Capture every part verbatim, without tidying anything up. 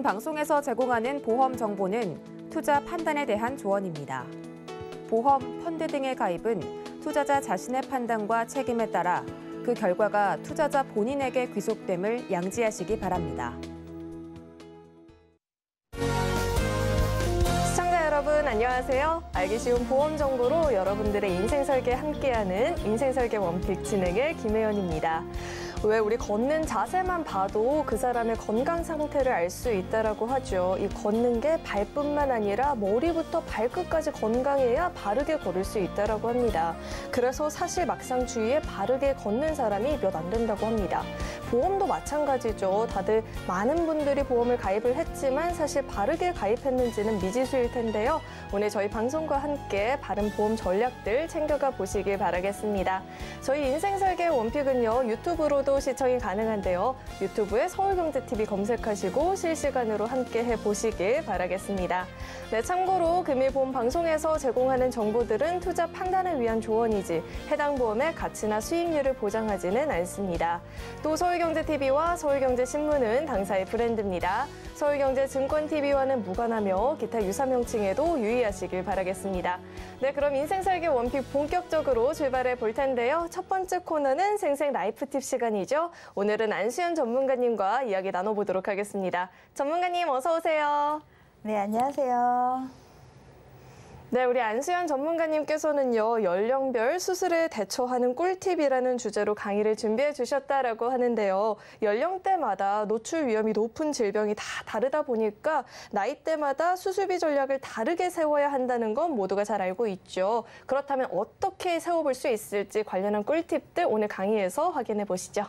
방송에서 제공하는 보험 정보는 투자 판단에 대한 조언입니다. 보험, 펀드 등의 가입은 투자자 자신의 판단과 책임에 따라 그 결과가 투자자 본인에게 귀속됨을 양지하시기 바랍니다. 시청자 여러분 안녕하세요. 알기 쉬운 보험 정보로 여러분들의 인생 설계 함께하는 인생 설계 원픽 진행의 김혜연입니다. 왜 우리 걷는 자세만 봐도 그 사람의 건강 상태를 알 수 있다라고 하죠. 이 걷는 게 발뿐만 아니라 머리부터 발끝까지 건강해야 바르게 걸을 수 있다라고 합니다. 그래서 사실 막상 주위에 바르게 걷는 사람이 몇 안 된다고 합니다. 보험도 마찬가지죠. 다들 많은 분들이 보험을 가입을 했지만 사실 바르게 가입했는지는 미지수일 텐데요. 오늘 저희 방송과 함께 바른 보험 전략들 챙겨가 보시길 바라겠습니다. 저희 인생 설계 원픽은요. 유튜브로도 시청이 가능한데요. 유튜브에 서울경제티비 검색하시고 실시간으로 함께 해보시길 바라겠습니다. 네, 참고로 금일보험 방송에서 제공하는 정보들은 투자 판단을 위한 조언이지 해당 보험의 가치나 수익률을 보장하지는 않습니다. 또 서울경제티비와 서울경제신문은 당사의 브랜드입니다. 서울경제증권티비와는 무관하며 기타 유사 명칭에도 유의하시길 바라겠습니다. 네, 그럼 인생 설계 원픽 본격적으로 출발해 볼 텐데요. 첫 번째 코너는 생생 라이프 팁 시간이죠. 오늘은 안수연 전문가님과 이야기 나눠보도록 하겠습니다. 전문가님 어서 오세요. 네, 안녕하세요. 네, 우리 안수연 전문가님께서는요, 연령별 수술에 대처하는 꿀팁이라는 주제로 강의를 준비해 주셨다라고 하는데요. 연령대마다 노출 위험이 높은 질병이 다 다르다 보니까 나이대마다 수술비 전략을 다르게 세워야 한다는 건 모두가 잘 알고 있죠. 그렇다면 어떻게 세워볼 수 있을지 관련한 꿀팁들 오늘 강의에서 확인해 보시죠.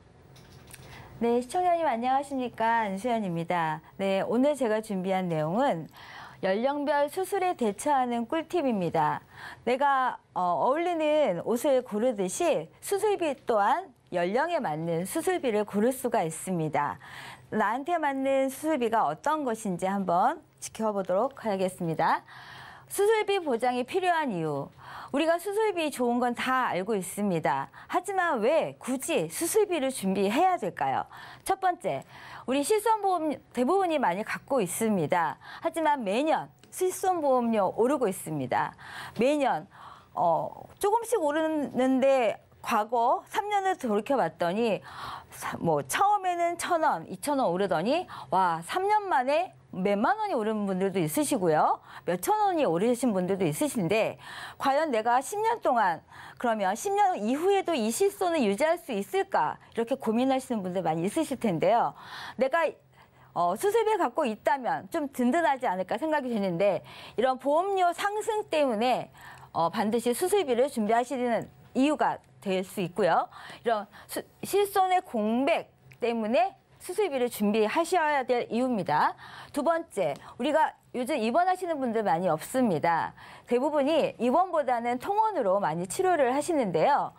네, 시청자님 안녕하십니까? 안수연입니다. 네, 오늘 제가 준비한 내용은 연령별 수술에 대처하는 꿀팁입니다. 내가 어, 어울리는 옷을 고르듯이 수술비 또한 연령에 맞는 수술비를 고를 수가 있습니다. 나한테 맞는 수술비가 어떤 것인지 한번 지켜보도록 하겠습니다. 수술비 보장이 필요한 이유. 우리가 수술비 좋은 건 다 알고 있습니다. 하지만 왜 굳이 수술비를 준비해야 될까요? 첫 번째, 우리 실손보험 대부분이 많이 갖고 있습니다. 하지만 매년 실손보험료 오르고 있습니다. 매년 어, 조금씩 오르는데 과거 삼 년을 돌이켜봤더니 뭐 처음에는 천 원, 이천 원 오르더니 와, 삼 년 만에 몇만 원이 오른 분들도 있으시고요. 몇천 원이 오르신 분들도 있으신데 과연 내가 십 년 동안 그러면 십 년 이후에도 이 실손을 유지할 수 있을까? 이렇게 고민하시는 분들 많이 있으실 텐데요. 내가 어, 수술비를 갖고 있다면 좀 든든하지 않을까 생각이 드는데 이런 보험료 상승 때문에 어, 반드시 수술비를 준비하시는 이유가 될 수 있고요. 이런 수, 실손의 공백 때문에 수술비를 준비하셔야 될 이유입니다. 두 번째, 우리가 요즘 입원하시는 분들 많이 없습니다. 대부분이 입원보다는 통원으로 많이 치료를 하시는데요.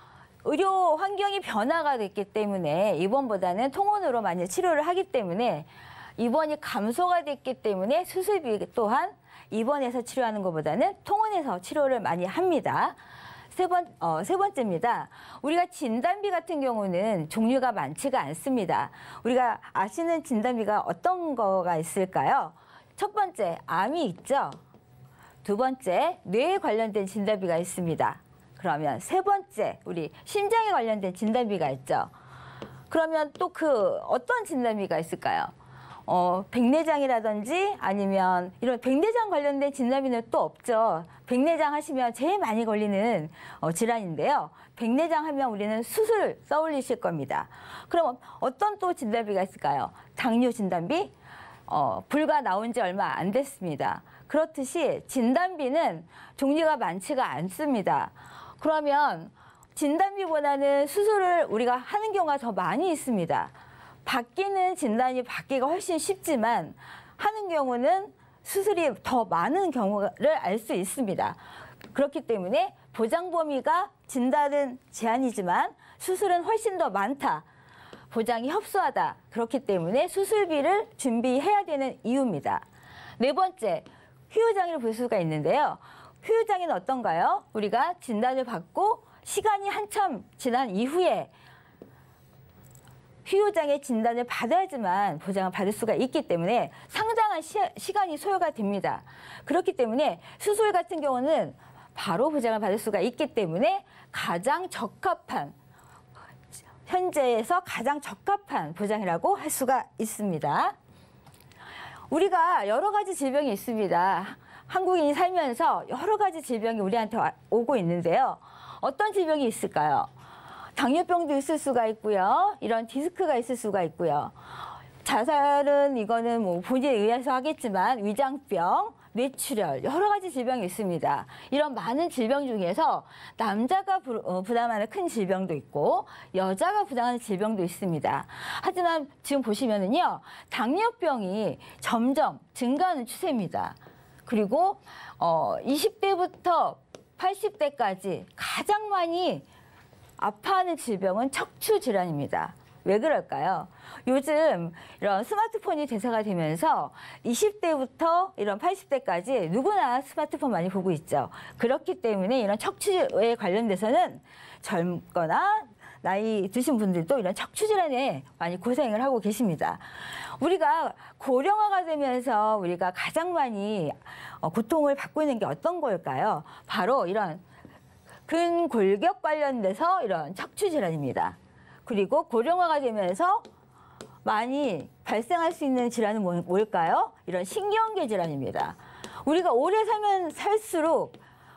의료 환경이 변화가 됐기 때문에 입원보다는 통원으로 많이 치료를 하기 때문에 입원이 감소가 됐기 때문에 수술비 또한 입원해서 치료하는 것보다는 통원에서 치료를 많이 합니다. 세 번, 어, 세 번째입니다. 우리가 진단비 같은 경우는 종류가 많지가 않습니다. 우리가 아시는 진단비가 어떤 거가 있을까요? 첫 번째, 암이 있죠. 두 번째, 뇌에 관련된 진단비가 있습니다. 그러면 세 번째, 우리 심장에 관련된 진단비가 있죠. 그러면 또 그 어떤 진단비가 있을까요? 어, 백내장이라든지 아니면 이런 백내장 관련된 진단비는 또 없죠. 백내장 하시면 제일 많이 걸리는 어, 질환인데요. 백내장 하면 우리는 수술 떠올리실 겁니다. 그럼 어떤 또 진단비가 있을까요? 당뇨 진단비? 어, 불과 나온 지 얼마 안 됐습니다. 그렇듯이 진단비는 종류가 많지가 않습니다. 그러면 진단비보다는 수술을 우리가 하는 경우가 더 많이 있습니다. 바뀌는 진단이 받기가 훨씬 쉽지만 하는 경우는 수술이 더 많은 경우를 알 수 있습니다. 그렇기 때문에 보장 범위가 진단은 제한이지만 수술은 훨씬 더 많다. 보장이 협소하다. 그렇기 때문에 수술비를 준비해야 되는 이유입니다. 네 번째, 후유장애를 볼 수가 있는데요. 후유장애는 어떤가요? 우리가 진단을 받고 시간이 한참 지난 이후에 후유장애 진단을 받아야지만 보장을 받을 수가 있기 때문에 상당한 시, 시간이 소요가 됩니다. 그렇기 때문에 수술 같은 경우는 바로 보장을 받을 수가 있기 때문에 가장 적합한, 현재에서 가장 적합한 보장이라고 할 수가 있습니다. 우리가 여러 가지 질병이 있습니다. 한국인이 살면서 여러 가지 질병이 우리한테 오고 있는데요. 어떤 질병이 있을까요? 당뇨병도 있을 수가 있고요. 이런 디스크가 있을 수가 있고요. 자살은 이거는 뭐 본인에 의해서 하겠지만 위장병, 뇌출혈, 여러 가지 질병이 있습니다. 이런 많은 질병 중에서 남자가 부, 어, 부담하는 큰 질병도 있고 여자가 부담하는 질병도 있습니다. 하지만 지금 보시면은요, 당뇨병이 점점 증가하는 추세입니다. 그리고 어, 이십 대부터 팔십 대까지 가장 많이 아파하는 질병은 척추 질환입니다. 왜 그럴까요? 요즘 이런 스마트폰이 대세가 되면서 이십 대부터 이런 팔십 대까지 누구나 스마트폰 많이 보고 있죠. 그렇기 때문에 이런 척추에 관련돼서는 젊거나 나이 드신 분들도 이런 척추 질환에 많이 고생을 하고 계십니다. 우리가 고령화가 되면서 우리가 가장 많이 고통을 받고 있는 게 어떤 걸까요? 바로 이런 근골격 관련돼서 이런 척추 질환입니다. 그리고 고령화가 되면서 많이 발생할 수 있는 질환은 뭘까요? 이런 신경계 질환입니다. 우리가 오래 살면 살수록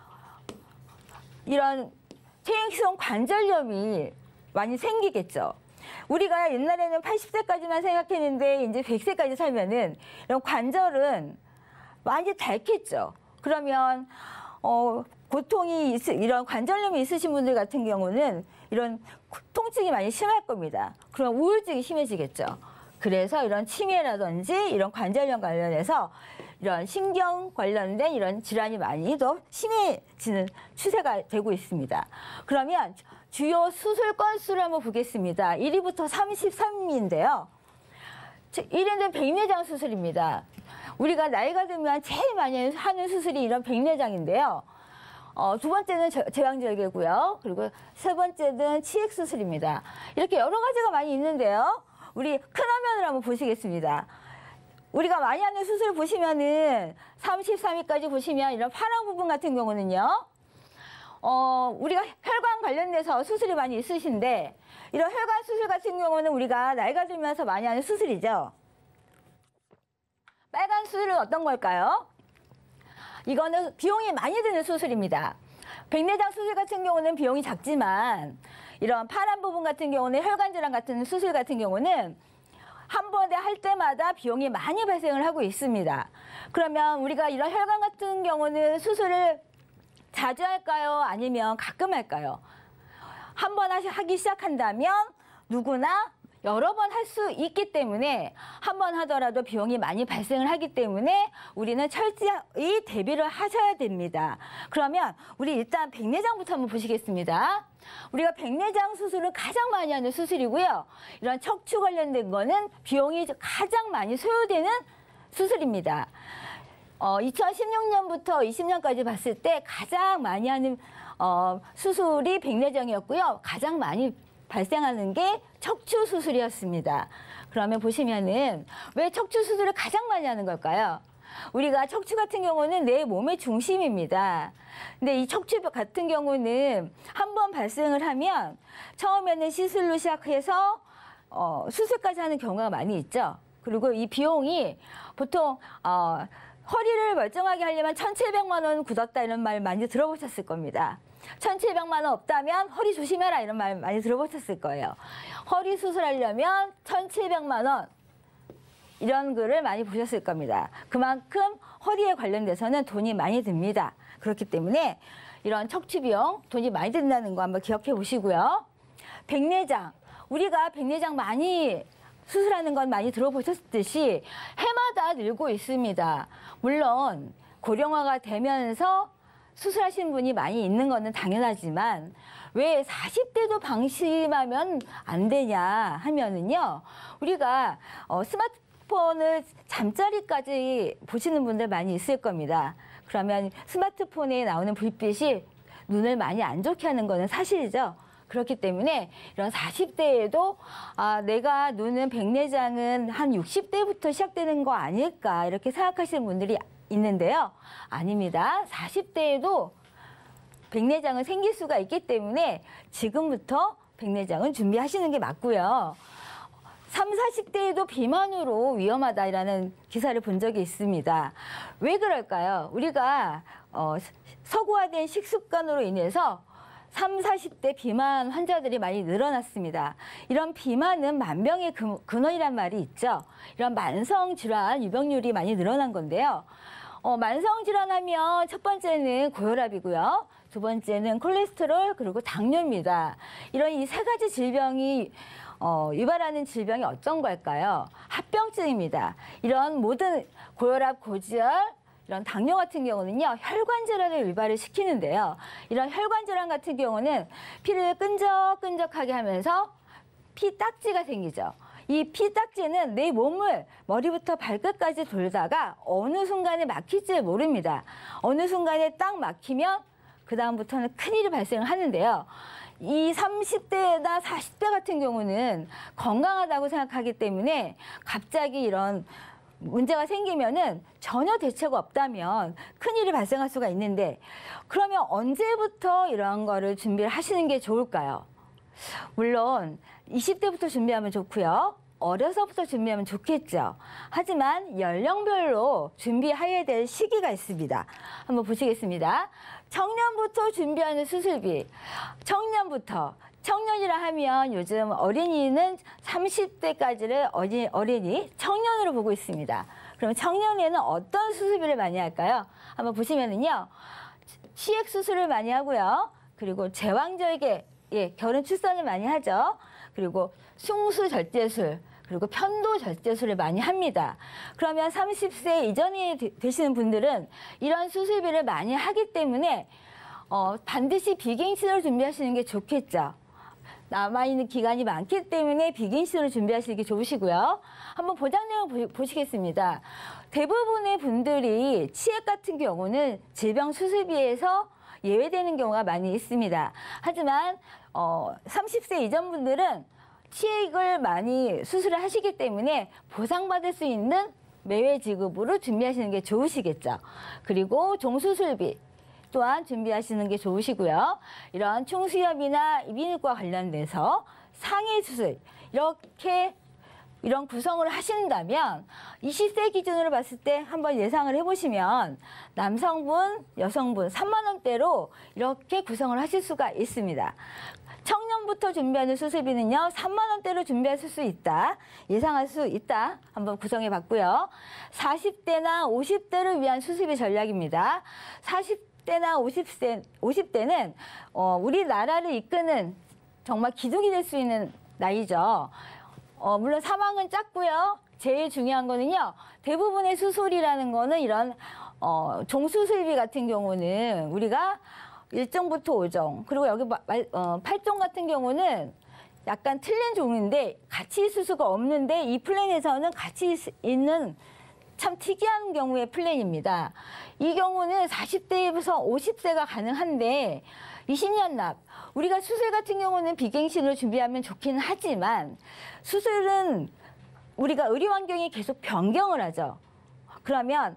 이런 퇴행성 관절염이 많이 생기겠죠. 우리가 옛날에는 팔십 세까지만 생각했는데 이제 백 세까지 살면은 이런 관절은 많이 닳겠죠. 그러면 어, 고통이 있, 이런 관절염이 있으신 분들 같은 경우는 이런 통증이 많이 심할 겁니다. 그럼 우울증이 심해지겠죠. 그래서 이런 치매라든지 이런 관절염 관련해서 이런 신경 관련된 이런 질환이 많이 더 심해지는 추세가 되고 있습니다. 그러면 주요 수술 건수를 한번 보겠습니다. 일 위부터 삼십삼 위인데요. 일 위는 백내장 수술입니다. 우리가 나이가 들면 제일 많이 하는 수술이 이런 백내장인데요. 어, 두 번째는 제왕절개고요. 그리고 세 번째는 치액 수술입니다. 이렇게 여러 가지가 많이 있는데요. 우리 큰 화면을 한번 보시겠습니다. 우리가 많이 하는 수술 보시면은 삼십삼 위까지 보시면 이런 파란 부분 같은 경우는요. 어, 우리가 혈관 관련돼서 수술이 많이 있으신데 이런 혈관 수술 같은 경우는 우리가 나이가 들면서 많이 하는 수술이죠. 빨간 수술은 어떤 걸까요? 이거는 비용이 많이 드는 수술입니다. 백내장 수술 같은 경우는 비용이 작지만 이런 파란 부분 같은 경우는 혈관 질환 같은 수술 같은 경우는 한 번에 할 때마다 비용이 많이 발생을 하고 있습니다. 그러면 우리가 이런 혈관 같은 경우는 수술을 자주 할까요? 아니면 가끔 할까요? 한 번 하기 시작한다면 누구나 여러 번 할 수 있기 때문에 한 번 하더라도 비용이 많이 발생을 하기 때문에 우리는 철저히 대비를 하셔야 됩니다. 그러면 우리 일단 백내장부터 한번 보시겠습니다. 우리가 백내장 수술은 가장 많이 하는 수술이고요. 이런 척추 관련된 거는 비용이 가장 많이 소요되는 수술입니다. 어, 이천십육 년부터 이십 년까지 봤을 때 가장 많이 하는 어, 수술이 백내장이었고요. 가장 많이 발생하는 게 척추 수술이었습니다. 그러면 보시면은 왜 척추 수술을 가장 많이 하는 걸까요? 우리가 척추 같은 경우는 내 몸의 중심입니다. 근데 이 척추 같은 경우는 한 번 발생을 하면 처음에는 시술로 시작해서 어, 수술까지 하는 경우가 많이 있죠. 그리고 이 비용이 보통 어, 허리를 멀쩡하게 하려면 천칠백만 원 굳었다 이런 말 많이 들어보셨을 겁니다. 천칠백만 원 없다면 허리 조심해라 이런 말 많이 들어보셨을 거예요. 허리 수술하려면 천칠백만 원 이런 글을 많이 보셨을 겁니다. 그만큼 허리에 관련돼서는 돈이 많이 듭니다. 그렇기 때문에 이런 척추 비용 돈이 많이 든다는 거 한번 기억해 보시고요. 백내장, 우리가 백내장 많이 수술하는 건 많이 들어보셨듯이 해마다 늘고 있습니다. 물론 고령화가 되면서 수술하신 분이 많이 있는 거는 당연하지만 왜 사십 대도 방심하면 안 되냐 하면은요. 우리가 어, 스마트폰을 잠자리까지 보시는 분들 많이 있을 겁니다. 그러면 스마트폰에 나오는 불빛이 눈을 많이 안 좋게 하는 거는 사실이죠. 그렇기 때문에 이런 사십 대에도 아, 내가 노는 백내장은 한 육십 대부터 시작되는 거 아닐까 이렇게 생각하시는 분들이 있는데요. 아닙니다. 사십 대에도 백내장은 생길 수가 있기 때문에 지금부터 백내장은 준비하시는 게 맞고요. 삼, 사십 대에도 비만으로 위험하다라는 기사를 본 적이 있습니다. 왜 그럴까요? 우리가 어, 서구화된 식습관으로 인해서 삼, 사십 대 비만 환자들이 많이 늘어났습니다. 이런 비만은 만병의 근원이란 말이 있죠. 이런 만성질환 유병률이 많이 늘어난 건데요. 어, 만성질환하면 첫 번째는 고혈압이고요. 두 번째는 콜레스테롤 그리고 당뇨입니다. 이런 이 세 가지 질병이 어, 유발하는 질병이 어떤 걸까요? 합병증입니다. 이런 모든 고혈압, 고지혈, 이런 당뇨 같은 경우는요, 혈관 질환을 유발을 시키는데요. 이런 혈관 질환 같은 경우는 피를 끈적끈적하게 하면서 피딱지가 생기죠. 이 피딱지는 내 몸을 머리부터 발끝까지 돌다가 어느 순간에 막힐지 모릅니다. 어느 순간에 딱 막히면 그 다음부터는 큰일이 발생하는데요. 이 삼십 대나 사십 대 같은 경우는 건강하다고 생각하기 때문에 갑자기 이런 문제가 생기면은 전혀 대책 없다면 큰일이 발생할 수가 있는데 그러면 언제부터 이런 거를 준비를 하시는 게 좋을까요? 물론 이십 대부터 준비하면 좋고요. 어려서부터 준비하면 좋겠죠. 하지만 연령별로 준비해야 될 시기가 있습니다. 한번 보시겠습니다. 청년부터 준비하는 수술비. 청년부터. 청년이라 하면 요즘 어린이는 삼십 대까지를 어린, 어린이, 청년으로 보고 있습니다. 그럼 청년에는 어떤 수술비를 많이 할까요? 한번 보시면은요. 치액 수술을 많이 하고요. 그리고 제왕절개, 예, 결혼 출산을 많이 하죠. 그리고 흉수 절제술, 그리고 편도 절제술을 많이 합니다. 그러면 삼십 세 이전에 되시는 분들은 이런 수술비를 많이 하기 때문에 어, 반드시 비갱신을 준비하시는 게 좋겠죠. 남아있는 기간이 많기 때문에 비갱신을 준비하시는 게 좋으시고요. 한번 보장 내용 보시겠습니다. 대부분의 분들이 치액 같은 경우는 질병 수술비에서 예외되는 경우가 많이 있습니다. 하지만 어, 삼십 세 이전 분들은 치액을 많이 수술을 하시기 때문에 보상받을 수 있는 매회 지급으로 준비하시는 게 좋으시겠죠. 그리고 종수술비 또한 준비하시는 게 좋으시고요. 이런 충수염이나 이비인후과 관련돼서 상해 수술 이렇게 이런 구성을 하신다면 이십 세 기준으로 봤을 때 한번 예상을 해보시면 남성분, 여성분 삼만 원대로 이렇게 구성을 하실 수가 있습니다. 청년부터 준비하는 수술비는요, 삼만 원대로 준비하실 수 있다. 예상할 수 있다. 한번 구성해 봤고요. 사십 대나 오십 대를 위한 수술비 전략입니다. 사십 대나 오십 세, 오십 대는 어, 우리나라를 이끄는 정말 기둥이 될 수 있는 나이죠. 어, 물론 사망은 작고요. 제일 중요한 거는요. 대부분의 수술이라는 거는 이런 어, 종수술비 같은 경우는 우리가 일 종부터 오 종, 그리고 여기 어, 팔 종 같은 경우는 약간 틀린 종인데 같이 있을 수가 없는데 이 플랜에서는 같이 있는 참 특이한 경우의 플랜입니다. 이 경우는 사십 대에서 오십 세가 가능한데 이십 년 납. 우리가 수술 같은 경우는 비갱신을 준비하면 좋긴 하지만 수술은 우리가 의료 환경이 계속 변경을 하죠. 그러면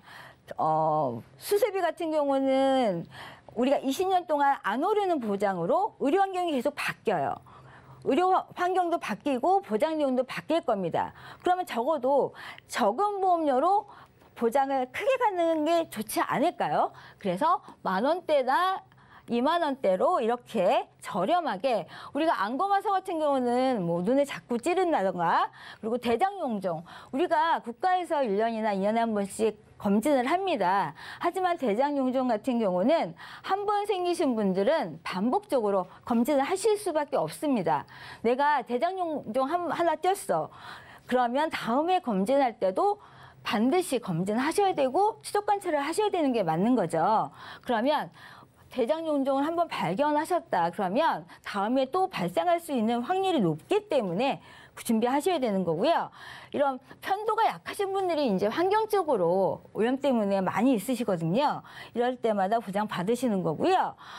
어, 수술비 같은 경우는 우리가 이십 년 동안 안 오르는 보장으로 의료 환경이 계속 바뀌어요. 의료 환경도 바뀌고 보장 내용도 바뀔 겁니다. 그러면 적어도 적은 보험료로 보장을 크게 받는 게 좋지 않을까요? 그래서 만 원대나 이만 원대로 이렇게 저렴하게 우리가 안검하서 같은 경우는 뭐 눈에 자꾸 찌른다던가 그리고 대장용종 우리가 국가에서 일 년이나 이 년에 한 번씩 검진을 합니다. 하지만 대장용종 같은 경우는 한 번 생기신 분들은 반복적으로 검진을 하실 수밖에 없습니다. 내가 대장용종 하나 띄었어. 그러면 다음에 검진할 때도 반드시 검진하셔야 되고 추적 관찰을 하셔야 되는 게 맞는 거죠. 그러면 대장용종을 한번 발견하셨다. 그러면 다음에 또 발생할 수 있는 확률이 높기 때문에 준비하셔야 되는 거고요. 이런 편도가 약하신 분들이 이제 환경적으로 오염 때문에 많이 있으시거든요. 이럴 때마다 보장 받으시는 거고요.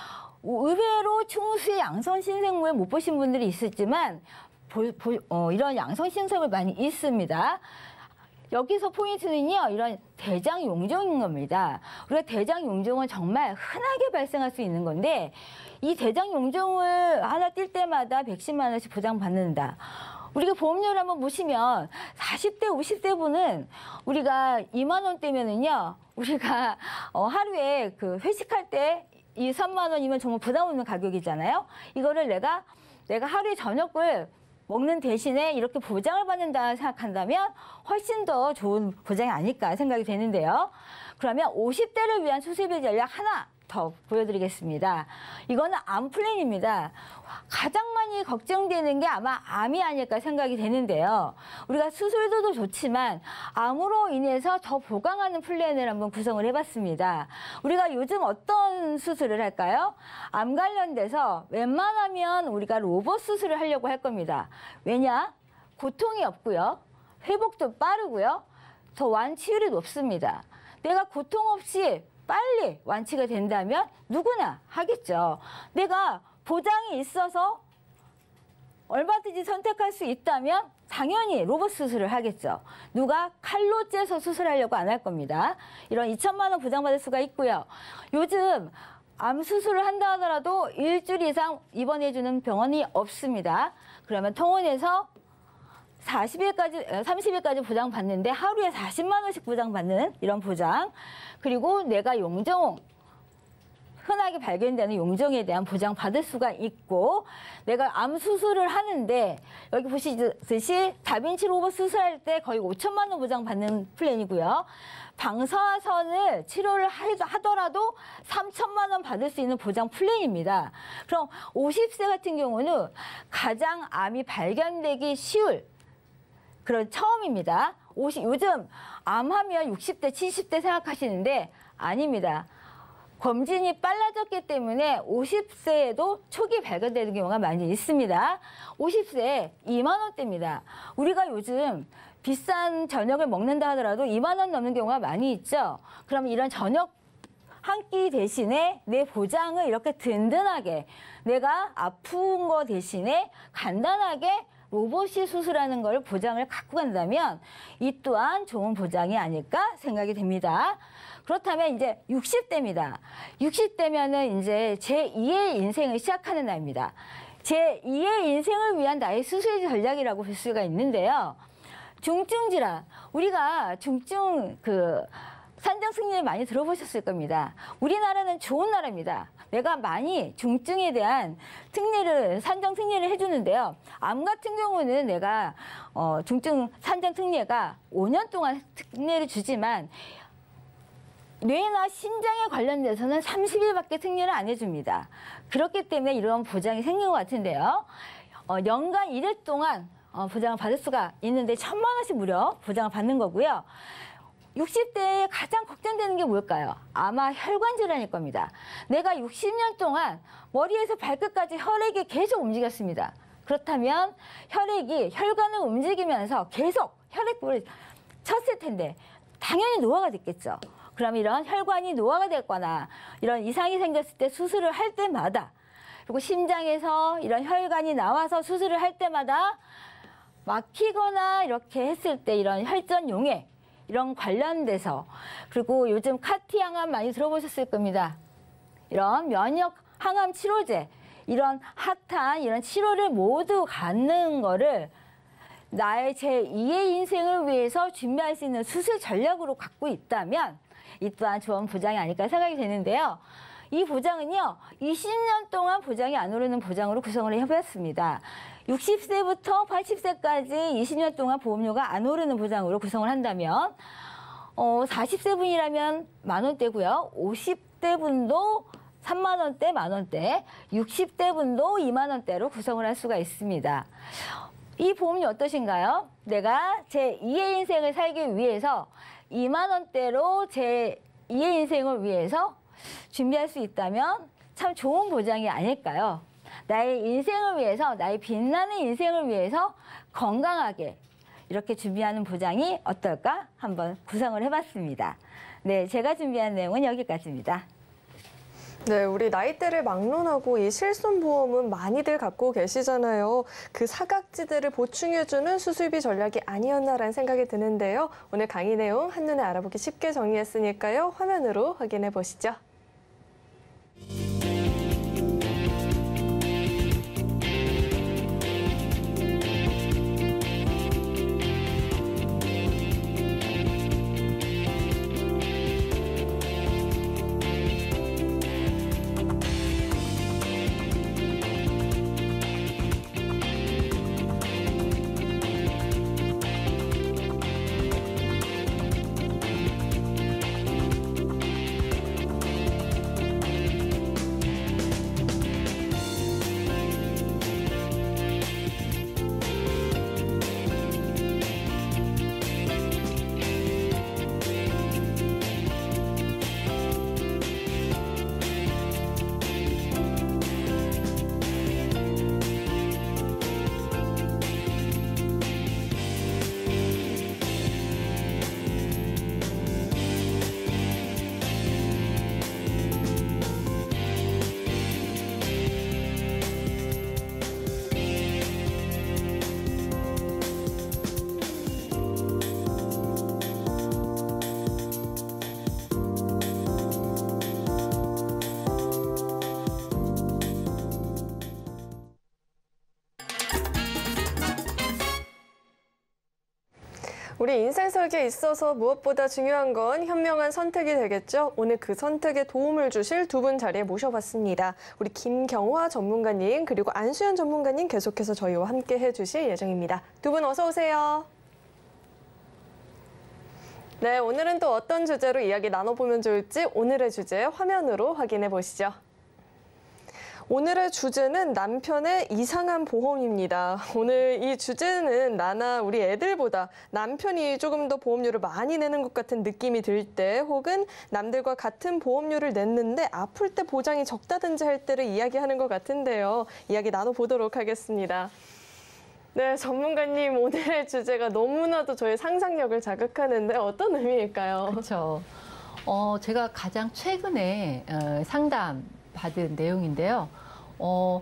의외로 충수의 양성신생물 못 보신 분들이 있었지만 보, 보, 어, 이런 양성신생물 많이 있습니다. 여기서 포인트는요, 이런 대장용종인 겁니다. 우리가 대장용종은 정말 흔하게 발생할 수 있는 건데 이 대장용종을 하나 뛸 때마다 백십만 원씩 보장받는다. 우리가 보험료를 한번 보시면 사십 대, 오십 대 분은 우리가 이만 원대면은요, 우리가 어, 하루에 그 회식할 때 이 삼만 원이면 정말 부담 없는 가격이잖아요. 이거를 내가 내가 하루에 저녁을 먹는 대신에 이렇게 보장을 받는다 생각한다면 훨씬 더 좋은 보장이 아닐까 생각이 되는데요. 그러면 오십 대를 위한 수술비 전략 하나 더 보여드리겠습니다. 이거는 암 플랜입니다. 가장 많이 걱정되는 게 아마 암이 아닐까 생각이 되는데요. 우리가 수술도 좋지만 암으로 인해서 더 보강하는 플랜을 한번 구성을 해봤습니다. 우리가 요즘 어떤 수술을 할까요? 암 관련돼서 웬만하면 우리가 로봇 수술을 하려고 할 겁니다. 왜냐? 고통이 없고요. 회복도 빠르고요. 더 완치율이 높습니다. 내가 고통 없이 빨리 완치가 된다면 누구나 하겠죠. 내가 보장이 있어서 얼마든지 선택할 수 있다면 당연히 로봇 수술을 하겠죠. 누가 칼로 째서 수술하려고 안 할 겁니다. 이런 이천만 원 보장받을 수가 있고요. 요즘 암 수술을 한다 하더라도 일주일 이상 입원해주는 병원이 없습니다. 그러면 통원에서 사십 일까지, 삼십 일까지 보장받는데 하루에 사십만 원씩 보장받는 이런 보장. 그리고 내가 용종, 흔하게 발견되는 용종에 대한 보장 받을 수가 있고, 내가 암 수술을 하는데 여기 보시듯이 다빈치 로봇 수술할 때 거의 오천만 원 보장 받는 플랜이고요. 방사선을 치료를 하더라도 삼천만 원 받을 수 있는 보장 플랜입니다. 그럼 오십 세 같은 경우는 가장 암이 발견되기 쉬울 그런 처음입니다. 오십, 요즘 암하면 육십 대, 칠십 대 생각하시는데 아닙니다. 검진이 빨라졌기 때문에 오십 세에도 초기 발견되는 경우가 많이 있습니다. 오십 세 이만 원대입니다. 우리가 요즘 비싼 저녁을 먹는다 하더라도 이만 원 넘는 경우가 많이 있죠. 그럼 이런 저녁 한 끼 대신에 내 보장을 이렇게 든든하게, 내가 아픈 거 대신에 간단하게 로봇이 수술하는 걸 보장을 갖고 간다면 이 또한 좋은 보장이 아닐까 생각이 됩니다. 그렇다면 이제 육십 대입니다. 육십 대면은 이제 제이의 인생을 시작하는 나이입니다. 제이의 인생을 위한 나의 수술 전략이라고 볼 수가 있는데요. 중증 질환, 우리가 중증 그 산정 승리를 많이 들어보셨을 겁니다. 우리나라는 좋은 나라입니다. 내가 많이 중증에 대한 특례를, 산정 특례를 해주는데요. 암 같은 경우는 내가 어, 중증 산정 특례가 오 년 동안 특례를 주지만 뇌나 심장에 관련돼서는 삼십 일밖에 특례를 안 해줍니다. 그렇기 때문에 이런 보장이 생긴 것 같은데요. 어, 연간 일 회 동안 어, 보장을 받을 수가 있는데 천만 원씩 무려 보장을 받는 거고요. 육십 대에 가장 걱정되는 게 뭘까요? 아마 혈관 질환일 겁니다. 내가 육십 년 동안 머리에서 발끝까지 혈액이 계속 움직였습니다. 그렇다면 혈액이 혈관을 움직이면서 계속 혈액을 쳤을 텐데 당연히 노화가 됐겠죠. 그럼 이런 혈관이 노화가 됐거나 이런 이상이 생겼을 때 수술을 할 때마다, 그리고 심장에서 이런 혈관이 나와서 수술을 할 때마다 막히거나 이렇게 했을 때 이런 혈전 용해, 이런 관련돼서, 그리고 요즘 카티 항암 많이 들어보셨을 겁니다. 이런 면역 항암 치료제, 이런 핫한 이런 치료를 모두 갖는 거를 나의 제이의 인생을 위해서 준비할 수 있는 수술 전략으로 갖고 있다면 이 또한 좋은 보장이 아닐까 생각이 되는데요. 이 보장은요, 이십 년 동안 보장이 안 오르는 보장으로 구성을 해봤습니다. 육십 세부터 팔십 세까지 이십 년 동안 보험료가 안 오르는 보장으로 구성을 한다면 어, 사십 세 분이라면 만 원대고요. 오십 대 분도 삼만 원대, 만 원대, 육십 대 분도 이만 원대로 구성을 할 수가 있습니다. 이 보험료 어떠신가요? 내가 제이의 인생을 살기 위해서 이만 원대로 제이의 인생을 위해서 준비할 수 있다면 참 좋은 보장이 아닐까요? 나의 인생을 위해서, 나의 빛나는 인생을 위해서 건강하게 이렇게 준비하는 보장이 어떨까 한번 구성을 해봤습니다. 네, 제가 준비한 내용은 여기까지입니다. 네, 우리 나이대를 막론하고 이 실손보험은 많이들 갖고 계시잖아요. 그 사각지대를 보충해주는 수술비 전략이 아니었나라는 생각이 드는데요. 오늘 강의 내용 한눈에 알아보기 쉽게 정리했으니까요. 화면으로 확인해 보시죠. 우리 인생 설계에 있어서 무엇보다 중요한 건 현명한 선택이 되겠죠. 오늘 그 선택에 도움을 주실 두 분 자리에 모셔봤습니다. 우리 김경화 전문가님 그리고 안수현 전문가님 계속해서 저희와 함께 해주실 예정입니다. 두 분 어서 오세요. 네, 오늘은 또 어떤 주제로 이야기 나눠보면 좋을지 오늘의 주제 화면으로 확인해 보시죠. 오늘의 주제는 남편의 이상한 보험입니다. 오늘 이 주제는 나나 우리 애들보다 남편이 조금 더 보험료를 많이 내는 것 같은 느낌이 들 때 혹은 남들과 같은 보험료를 냈는데 아플 때 보장이 적다든지 할 때를 이야기하는 것 같은데요. 이야기 나눠보도록 하겠습니다. 네, 전문가님 오늘의 주제가 너무나도 저의 상상력을 자극하는데 어떤 의미일까요? 그렇죠. 어, 제가 가장 최근에 어, 상담 받은 내용인데요. 어,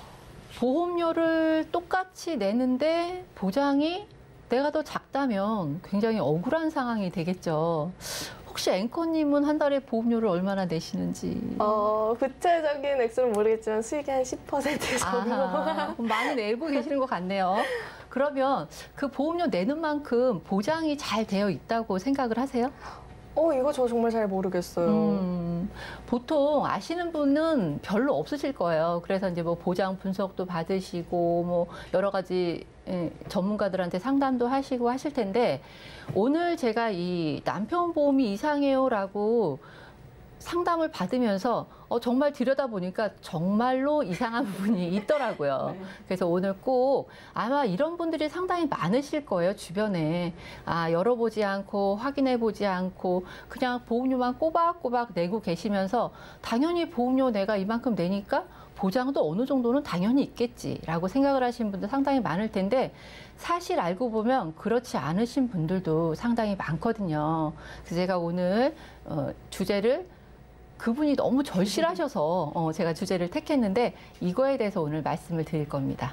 보험료를 똑같이 내는데 보장이 내가 더 작다면 굉장히 억울한 상황이 되겠죠. 혹시 앵커님은 한 달에 보험료를 얼마나 내시는지? 어, 구체적인 액수는 모르겠지만 수익의 한 십 퍼센트 정도. 아하, 많이 내고 계시는 것 같네요. 그러면 그 보험료 내는 만큼 보장이 잘 되어 있다고 생각을 하세요? 어, 이거 저 정말 잘 모르겠어요. 음, 보통 아시는 분은 별로 없으실 거예요. 그래서 이제 뭐 보장 분석도 받으시고 뭐 여러 가지 예, 전문가들한테 상담도 하시고 하실 텐데 오늘 제가 이 남편 보험이 이상해요라고 상담을 받으면서 어, 정말 들여다보니까 정말로 이상한 부분이 있더라고요. 네. 그래서 오늘 꼭 아마 이런 분들이 상당히 많으실 거예요. 주변에. 아, 열어보지 않고 확인해보지 않고 그냥 보험료만 꼬박꼬박 내고 계시면서 당연히 보험료 내가 이만큼 내니까 보장도 어느 정도는 당연히 있겠지라고 생각을 하시는 분들 상당히 많을 텐데 사실 알고 보면 그렇지 않으신 분들도 상당히 많거든요. 그래서 제가 오늘 어, 주제를 그분이 너무 절실하셔서 어, 제가 주제를 택했는데 이거에 대해서 오늘 말씀을 드릴 겁니다.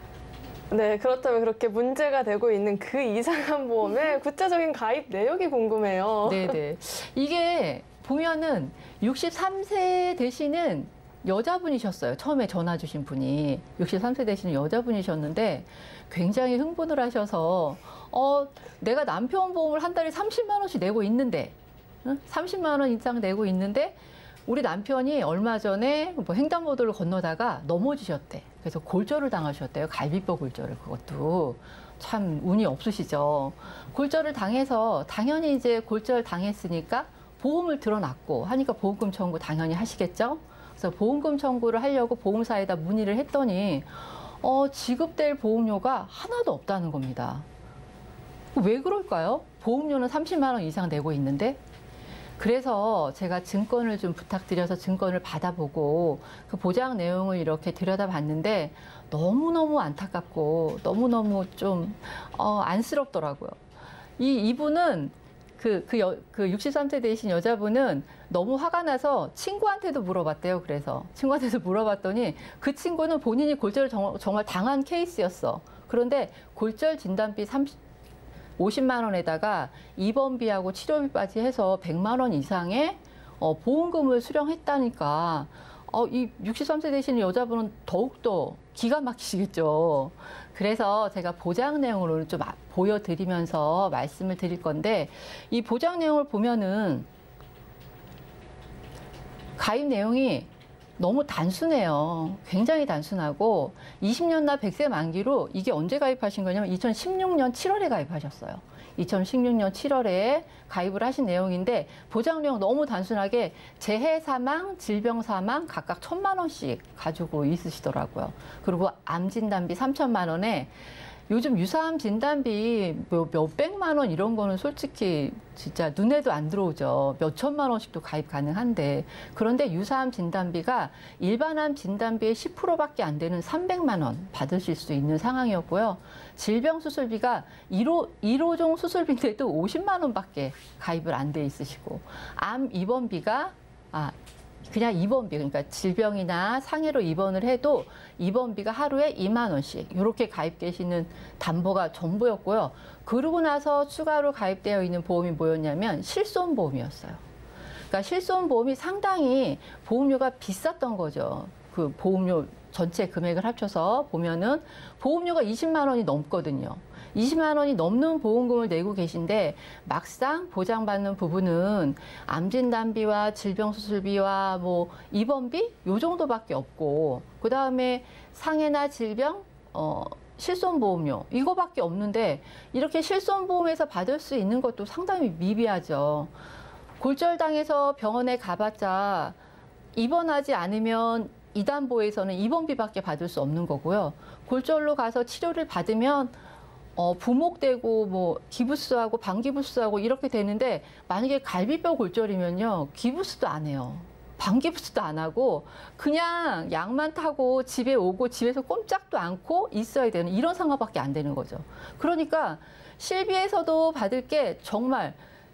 네, 그렇다면 그렇게 문제가 되고 있는 그 이상한 보험의 구체적인 가입 내역이 궁금해요. 네네. 이게 보면은 육십삼 세 되시는 여자분이셨어요. 처음에 전화 주신 분이 육십삼 세 되시는 여자분이셨는데 굉장히 흥분을 하셔서 어, 내가 남편 보험을 한 달에 삼십만 원씩 내고 있는데 응? 삼십만 원 이상 내고 있는데 우리 남편이 얼마 전에 뭐 횡단보도를 건너다가 넘어지셨대. 그래서 골절을 당하셨대요. 갈비뼈 골절을. 그것도 참 운이 없으시죠. 골절을 당해서 당연히 이제 골절 당했으니까 보험을 들어놨고 하니까 보험금 청구 당연히 하시겠죠. 그래서 보험금 청구를 하려고 보험사에다 문의를 했더니 어, 지급될 보험료가 하나도 없다는 겁니다. 왜 그럴까요? 보험료는 삼십만 원 이상 내고 있는데. 그래서 제가 증권을 좀 부탁드려서 증권을 받아보고 그 보장 내용을 이렇게 들여다봤는데 너무너무 안타깝고 너무너무 좀 어, 안쓰럽더라고요. 이, 이분은 그, 그, 여, 그 육십삼 세 되신 여자분은 너무 화가 나서 친구한테도 물어봤대요. 그래서 친구한테도 물어봤더니 그 친구는 본인이 골절을 정, 정말 당한 케이스였어. 그런데 골절 진단비 삼십, 오십만 원에다가 입원비하고 치료비까지 해서 백만 원 이상의 어, 보험금을 수령했다니까 어, 이 육십삼 세 되시는 여자분은 더욱더 기가 막히시겠죠. 그래서 제가 보장 내용을 좀 보여드리면서 말씀을 드릴 건데 이 보장 내용을 보면은 가입 내용이 너무 단순해요. 굉장히 단순하고 이십 년 나 백 세 만기로 이게 언제 가입하신 거냐면 이천십육 년 칠월에 가입하셨어요. 이천십육 년 칠월에 가입을 하신 내용인데 보장 내용 너무 단순하게 재해 사망, 질병 사망 각각 천만 원씩 가지고 있으시더라고요. 그리고 암 진단비 삼천만 원에 요즘 유사암 진단비 몇백만 원 이런 거는 솔직히 진짜 눈에도 안 들어오죠. 몇 천만 원씩도 가입 가능한데 그런데 유사암 진단비가 일반암 진단비의 십 퍼센트밖에 안 되는 삼백만 원 받으실 수 있는 상황이었고요. 질병 수술비가 일 호, 일 호종 수술비인데도 오십만 원밖에 가입을 안 돼 있으시고 암 입원비가 아 그냥 입원비, 그러니까 질병이나 상해로 입원을 해도 입원비가 하루에 이만 원씩 이렇게 가입되시는 담보가 전부였고요. 그러고 나서 추가로 가입되어 있는 보험이 뭐였냐면 실손보험이었어요. 그러니까 실손보험이 상당히 보험료가 비쌌던 거죠. 그 보험료 전체 금액을 합쳐서 보면은 보험료가 이십만 원이 넘거든요. 이십만 원이 넘는 보험금을 내고 계신데 막상 보장받는 부분은 암진단비와 질병수술비와 뭐 입원비 요 정도밖에 없고 그 다음에 상해나 질병 어, 실손보험료 이거밖에 없는데 이렇게 실손보험에서 받을 수 있는 것도 상당히 미비하죠. 골절당해서 병원에 가봤자 입원하지 않으면 이단보에서는 입원비밖에 받을 수 없는 거고요. 골절로 가서 치료를 받으면 어, 부목되고 뭐 기부스하고 반기부스하고 이렇게 되는데 만약에 갈비뼈 골절이면요 기부스도 안 해요. 반기부스도 안 하고 그냥 약만 타고 집에 오고 집에서 꼼짝도 않고 있어야 되는 이런 상황밖에 안 되는 거죠. 그러니까 실비에서도 받을 게 정말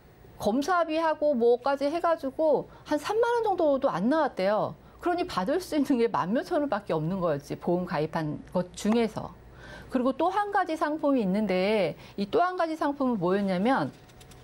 검사비하고 뭐까지 해가지고 한 삼만 원 정도도 안 나왔대요. 그러니 받을 수 있는 게 만 몇천 원밖에 없는 거였지 보험 가입한 것 중에서. 그리고 또 한 가지 상품이 있는데 이 또 한 가지 상품은 뭐였냐면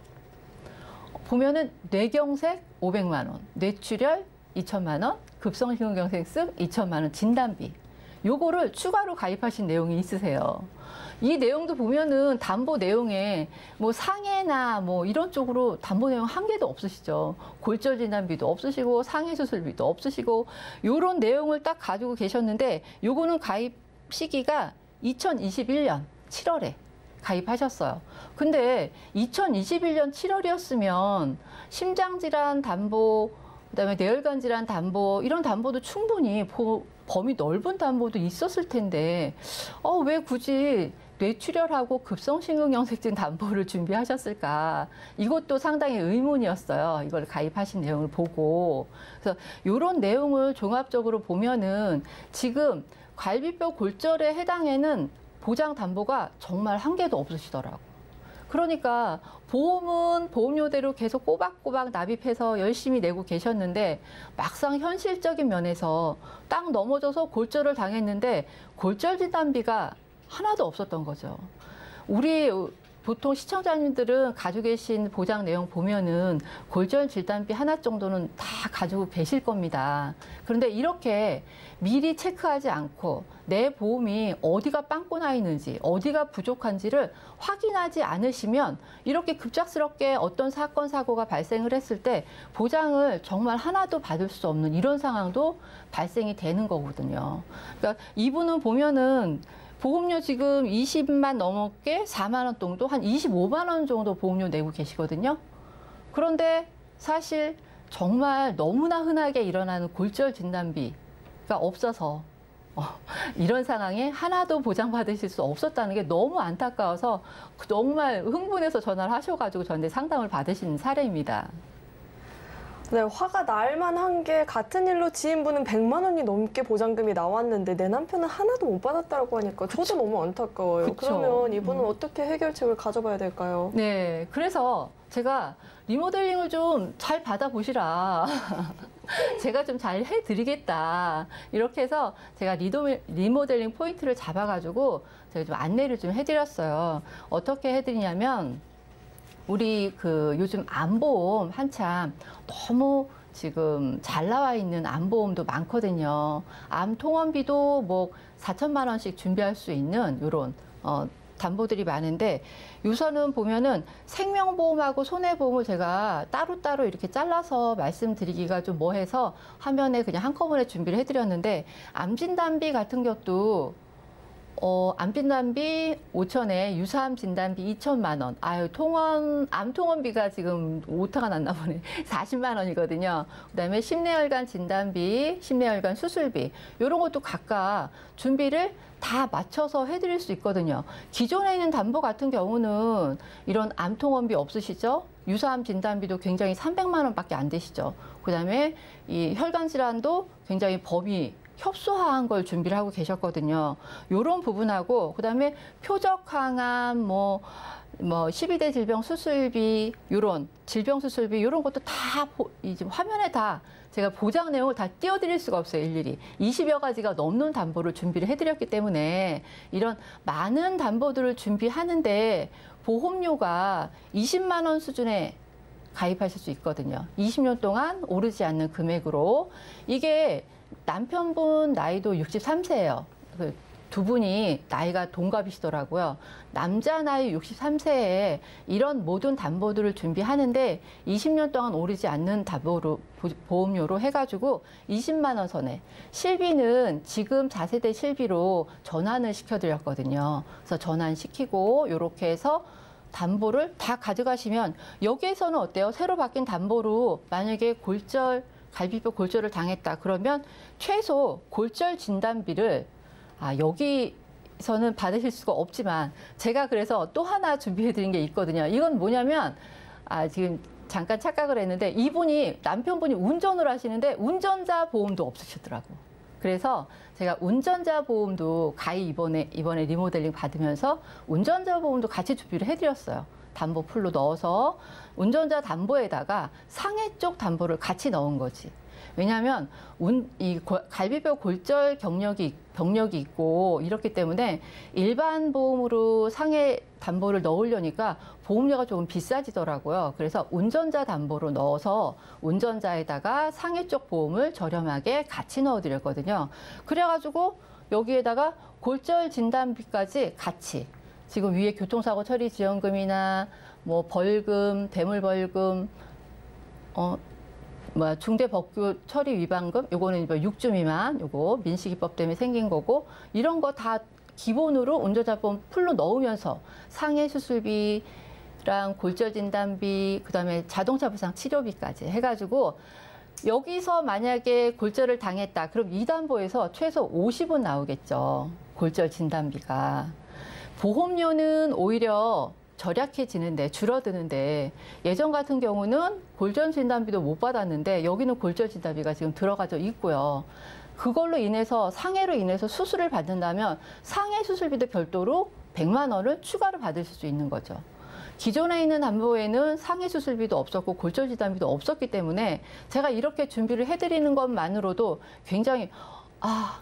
보면은 뇌경색 오백만 원, 뇌출혈 이천만 원, 급성심근경색증 이천만 원 진단비 요거를 추가로 가입하신 내용이 있으세요. 이 내용도 보면은 담보 내용에 뭐 상해나 뭐 이런 쪽으로 담보 내용 한 개도 없으시죠. 골절 진단비도 없으시고 상해 수술비도 없으시고 요런 내용을 딱 가지고 계셨는데 요거는 가입 시기가 이천이십일 년 칠월에 가입하셨어요. 근데 이천이십일 년 칠월이었으면 심장질환 담보, 그다음에 뇌혈관 질환 담보 이런 담보도 충분히 보, 범위 넓은 담보도 있었을 텐데 어, 왜 굳이 뇌출혈하고 급성심근경색증 담보를 준비하셨을까? 이것도 상당히 의문이었어요. 이걸 가입하신 내용을 보고. 그래서 이런 내용을 종합적으로 보면은 지금 갈비뼈 골절에 해당에는 보장 담보가 정말 한 개도 없으시더라고. 그러니까 보험은 보험료대로 계속 꼬박꼬박 납입해서 열심히 내고 계셨는데 막상 현실적인 면에서 딱 넘어져서 골절을 당했는데 골절 진단비가 하나도 없었던 거죠. 우리 보통 시청자님들은 가지고 계신 보장 내용 보면은 골절 진단비 하나 정도는 다 가지고 계실 겁니다. 그런데 이렇게 미리 체크하지 않고 내 보험이 어디가 빵꾸 나 있는지 어디가 부족한지를 확인하지 않으시면 이렇게 급작스럽게 어떤 사건 사고가 발생을 했을 때 보장을 정말 하나도 받을 수 없는 이런 상황도 발생이 되는 거거든요. 그러니까 이분은 보면은 보험료 지금 이십만 넘게 사만 원 정도, 한 이십오만 원 정도 보험료 내고 계시거든요. 그런데 사실 정말 너무나 흔하게 일어나는 골절 진단비가 없어서 어, 이런 상황에 하나도 보장받으실 수 없었다는 게 너무 안타까워서 정말 흥분해서 전화를 하셔가지고 저한테 상담을 받으신 사례입니다. 네, 화가 날 만한 게 같은 일로 지인분은 백만 원이 넘게 보장금이 나왔는데 내 남편은 하나도 못 받았다고 하니까 저도 그쵸. 너무 안타까워요. 그쵸. 그러면 이분은 음. 어떻게 해결책을 가져봐야 될까요? 네, 그래서 제가 리모델링을 좀 잘 받아보시라. 제가 좀 잘 해드리겠다. 이렇게 해서 제가 리도, 리모델링 포인트를 잡아가지고 제가 좀 안내를 좀 해드렸어요. 어떻게 해드리냐면, 우리 그 요즘 암보험 한참 너무 지금 잘 나와 있는 암보험도 많거든요. 암 통원비도 뭐 사천만 원씩 준비할 수 있는 이런 어, 담보들이 많은데, 우선은 보면은 생명보험하고 손해보험을 제가 따로따로 이렇게 잘라서 말씀드리기가 좀 뭐해서 화면에 그냥 한꺼번에 준비를 해드렸는데, 암진단비 같은 것도 어, 암진단비 오천에 유사암 진단비 이천만 원. 아유, 통원, 암통원비가 지금 오타가 났나 보네. 사십만 원이거든요. 그 다음에 심내혈관 진단비, 심내혈관 수술비, 이런 것도 각각 준비를 다 맞춰서 해드릴 수 있거든요. 기존에 있는 담보 같은 경우는 이런 암통원비 없으시죠? 유사암 진단비도 굉장히 삼백만 원밖에 안 되시죠. 그 다음에 이 혈관 질환도 굉장히 범위 협소화한 걸 준비를 하고 계셨거든요. 요런 부분하고, 그 다음에 표적 항암, 뭐, 뭐, 십이 대 질병 수술비, 요런 질병 수술비, 요런 것도 다, 보, 이제 화면에 다 제가 보장 내용을 다 띄워드릴 수가 없어요, 일일이. 이십여 가지가 넘는 담보를 준비를 해드렸기 때문에 이런 많은 담보들을 준비하는데 보험료가 이십만 원 수준에 가입하실 수 있거든요. 이십 년 동안 오르지 않는 금액으로. 이게 남편분 나이도 육십삼 세예요. 두 분이 나이가 동갑이시더라고요. 남자 나이 육십삼 세에 이런 모든 담보들을 준비하는데 이십 년 동안 오르지 않는 담보로, 보험료로 해가지고 이십만 원 선에, 실비는 지금 차세대 실비로 전환을 시켜드렸거든요. 그래서 전환시키고 이렇게 해서 담보를 다 가져가시면, 여기에서는 어때요? 새로 바뀐 담보로 만약에 골절, 갈비뼈 골절을 당했다 그러면 최소 골절 진단비를, 아, 여기서는 받으실 수가 없지만 제가 그래서 또 하나 준비해 드린 게 있거든요. 이건 뭐냐면, 아, 지금 잠깐 착각을 했는데 이분이, 남편분이 운전을 하시는데 운전자 보험도 없으시더라고. 그래서 제가 운전자 보험도 가입 이번에 이번에 리모델링 받으면서 운전자 보험도 같이 준비를 해드렸어요. 담보 풀로 넣어서 운전자 담보에다가 상해 쪽 담보를 같이 넣은 거지. 왜냐하면 운, 이 갈비뼈 골절 경력이 병력이 있고 이렇기 때문에 일반 보험으로 상해 담보를 넣으려니까 보험료가 조금 비싸지더라고요. 그래서 운전자 담보로 넣어서 운전자에다가 상해 쪽 보험을 저렴하게 같이 넣어드렸거든요. 그래가지고 여기에다가 골절 진단비까지 같이, 지금 위에 교통사고 처리 지원금이나 뭐 벌금, 대물벌금, 어, 뭐 중대 법규 처리 위반금, 요거는 뭐 육 주 미만, 요거 민식이법 때문에 생긴 거고, 이런 거 다 기본으로 운전자보험 풀로 넣으면서 상해 수술비랑 골절 진단비, 그다음에 자동차 부상 치료비까지 해가지고, 여기서 만약에 골절을 당했다, 그럼 이 담보에서 최소 오십 원 나오겠죠. 골절 진단비가. 보험료는 오히려 절약해지는데, 줄어드는데, 예전 같은 경우는 골절 진단비도 못 받았는데 여기는 골절 진단비가 지금 들어가져 있고요. 그걸로 인해서, 상해로 인해서 수술을 받는다면 상해 수술비도 별도로 백만 원을 추가로 받을 수 있는 거죠. 기존에 있는 담보에는 상해 수술비도 없었고 골절 진단비도 없었기 때문에 제가 이렇게 준비를 해드리는 것만으로도 굉장히, 아,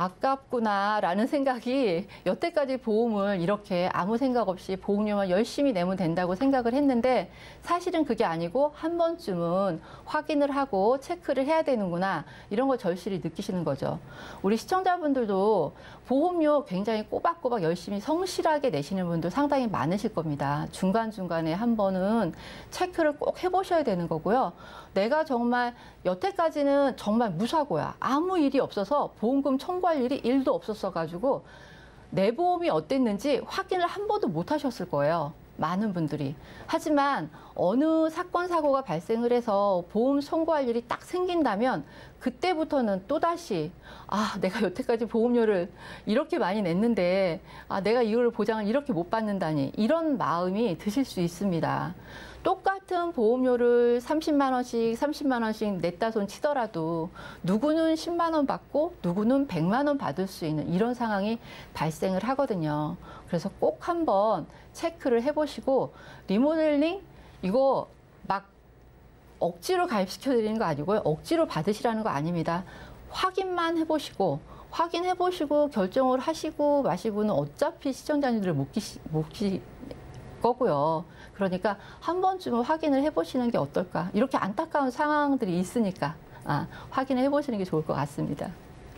아깝구나라는 생각이, 여태까지 보험을 이렇게 아무 생각 없이 보험료만 열심히 내면 된다고 생각을 했는데 사실은 그게 아니고 한 번쯤은 확인을 하고 체크를 해야 되는구나, 이런 걸 절실히 느끼시는 거죠. 우리 시청자분들도 보험료 굉장히 꼬박꼬박 열심히 성실하게 내시는 분들 상당히 많으실 겁니다. 중간중간에 한 번은 체크를 꼭 해보셔야 되는 거고요. 내가 정말 여태까지는 정말 무사고야, 아무 일이 없어서 보험금 청구할 일이 일도 없었어가지고 내 보험이 어땠는지 확인을 한 번도 못 하셨을 거예요, 많은 분들이. 하지만 어느 사건 사고가 발생을 해서 보험 청구할 일이 딱 생긴다면 그때부터는 또다시, 아, 내가 여태까지 보험료를 이렇게 많이 냈는데, 아, 내가 이걸 보장을 이렇게 못 받는다니, 이런 마음이 드실 수 있습니다. 똑같은 보험료를 삼십만 원씩, 삼십만 원씩 냈다 손 치더라도 누구는 십만 원 받고 누구는 백만 원 받을 수 있는 이런 상황이 발생을 하거든요. 그래서 꼭 한번 체크를 해보시고 리모델링 이거 막 억지로 가입시켜 드리는 거 아니고요. 억지로 받으시라는 거 아닙니다. 확인만 해보시고 확인해보시고 결정을 하시고 마시고는 어차피 시청자님들을 못 끼시, 못 끼 거고요. 그러니까 한 번쯤은 확인을 해보시는 게 어떨까. 이렇게 안타까운 상황들이 있으니까 아, 확인을 해보시는 게 좋을 것 같습니다.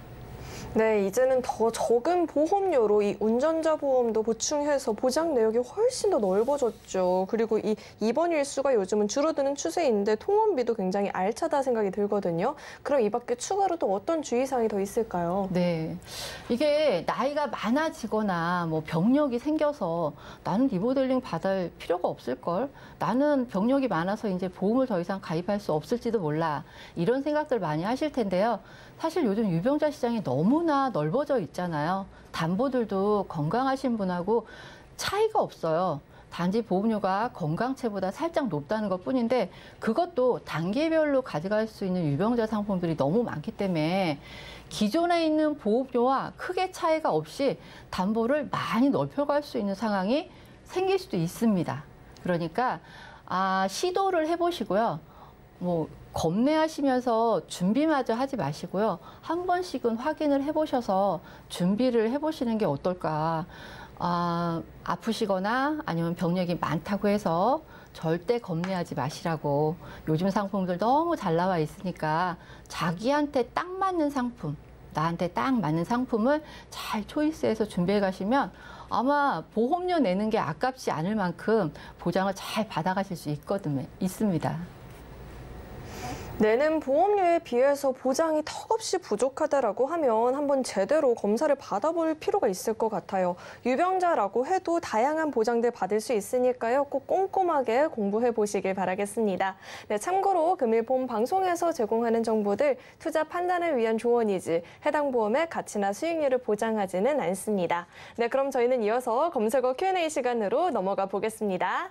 네, 이제는 더 적은 보험료로 이 운전자 보험도 보충해서 보장 내역이 훨씬 더 넓어졌죠. 그리고 이 입원 일수가 요즘은 줄어드는 추세인데 통원비도 굉장히 알차다 생각이 들거든요. 그럼 이 밖에 추가로 또 어떤 주의사항이 더 있을까요? 네, 이게 나이가 많아지거나 뭐 병력이 생겨서 나는 리모델링 받을 필요가 없을걸? 나는 병력이 많아서 이제 보험을 더 이상 가입할 수 없을지도 몰라. 이런 생각들 많이 하실 텐데요. 사실 요즘 유병자 시장이 너무나 넓어져 있잖아요. 담보들도 건강하신 분하고 차이가 없어요. 단지 보험료가 건강체보다 살짝 높다는 것 뿐인데 그것도 단계별로 가져갈 수 있는 유병자 상품들이 너무 많기 때문에 기존에 있는 보험료와 크게 차이가 없이 담보를 많이 넓혀갈 수 있는 상황이 생길 수도 있습니다. 그러니까 아, 시도를 해보시고요. 뭐 겁내하시면서 준비마저 하지 마시고요. 한 번씩은 확인을 해보셔서 준비를 해보시는 게 어떨까. 아, 아프시거나 아니면 병력이 많다고 해서 절대 겁내하지 마시라고. 요즘 상품들 너무 잘 나와 있으니까 자기한테 딱 맞는 상품, 나한테 딱 맞는 상품을 잘 초이스해서 준비해 가시면 아마 보험료 내는 게 아깝지 않을 만큼 보장을 잘 받아가실 수 있거든요. 있습니다. 내는 보험료에 비해서 보장이 턱없이 부족하다라고 하면 한번 제대로 검사를 받아볼 필요가 있을 것 같아요. 유병자라고 해도 다양한 보장들 받을 수 있으니까요. 꼭 꼼꼼하게 공부해 보시길 바라겠습니다. 네, 참고로 금일보험 방송에서 제공하는 정보들 투자 판단을 위한 조언이지 해당 보험의 가치나 수익률을 보장하지는 않습니다. 네, 그럼 저희는 이어서 검색어 큐 앤 에이 시간으로 넘어가 보겠습니다.